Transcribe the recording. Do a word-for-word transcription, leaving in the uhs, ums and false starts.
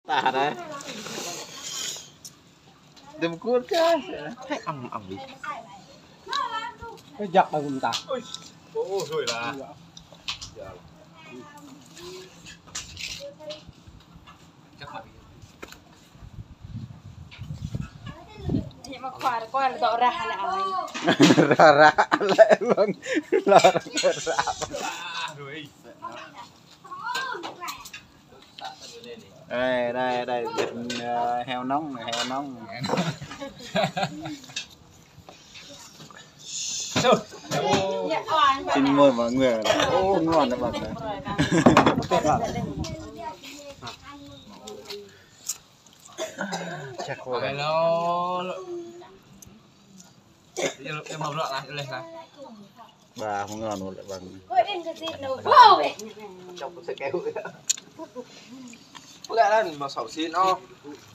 tả đấy đừng cuốn cái hay ầm ầm đi cái giặc mà cùng ta ô rồi là thì mà khoa là coi là đỏ ra là ơi ra ra lại luôn ra ra rồi đây đây đây thịt uh, heo nóng này heo nóng xin mời mọi người ô ngon đấy bạn chắc khô cái nó em màu lợn này lên này bà không ngon luôn lại bằng trong sẽ kéo lại là màu sầu xin nó